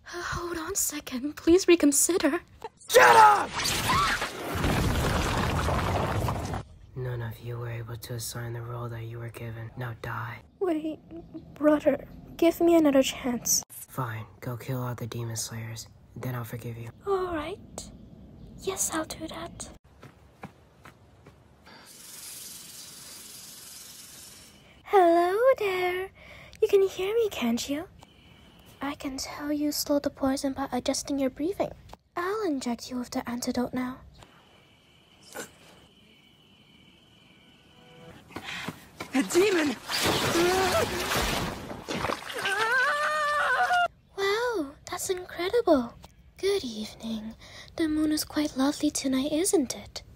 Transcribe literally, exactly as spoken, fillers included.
Uh, hold on a second. Please reconsider. Shut up! None of you were able to assign the role that you were given. Now die. Wait, brother, give me another chance. Fine, go kill all the Demon Slayers. Then I'll forgive you. Alright. Yes, I'll do that. Hello there. You can hear me, can't you? I can tell you slow the poison by adjusting your breathing. I'll inject you with the antidote now. A demon! Wow, that's incredible. Good evening. The moon is quite lovely tonight, isn't it?